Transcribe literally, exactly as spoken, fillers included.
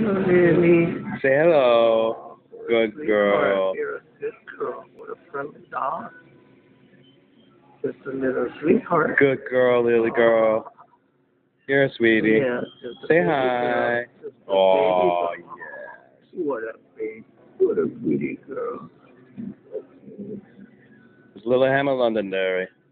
Lily. Say hello. Good girl. You're a good girl. What a friendly dog. Just a little sweetheart. Good girl, Lily girl. You're a sweetie. Yeah, just a Say baby hi. girl. Just a Oh, baby girl. yes. What a baby. What a pretty girl. It's Lillehammer, Londonderry.